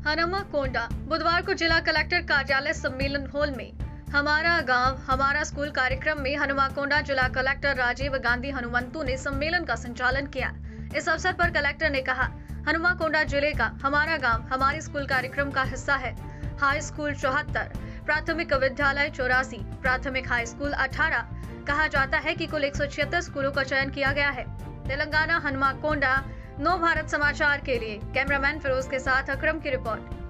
हनुमाकोंडा बुधवार को जिला कलेक्टर कार्यालय सम्मेलन हॉल में हमारा गांव हमारा स्कूल कार्यक्रम में हनुमाकोंडा जिला कलेक्टर राजीव गांधी हनुमंतु ने सम्मेलन का संचालन किया। इस अवसर पर कलेक्टर ने कहा, हनुमाकोंडा जिले का हमारा गांव हमारे स्कूल कार्यक्रम का हिस्सा है। हाई स्कूल 74, प्राथमिक विद्यालय 84, प्राथमिक हाई स्कूल 18 कहा जाता है कि कुल 176 स्कूलों का चयन किया गया है। तेलंगाना हनुमाकोंडा नव भारत समाचार के लिए कैमरामैन फिरोज के साथ अकरम की रिपोर्ट।